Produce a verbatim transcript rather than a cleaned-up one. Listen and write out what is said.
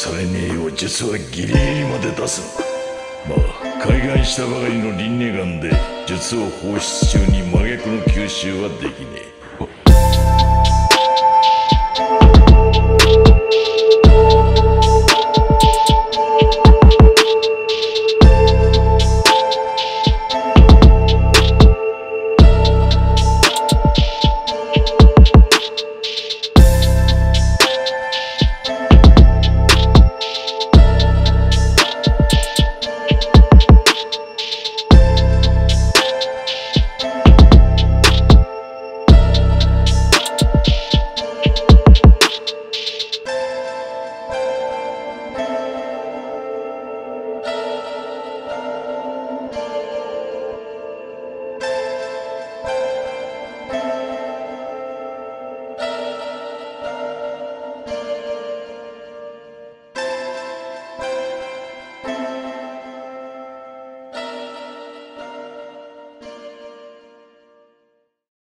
されねえよう術はギリギリまで出すのだ。まあ開眼したばかりの輪廻眼で術を放出中に真逆の吸収はできねえ。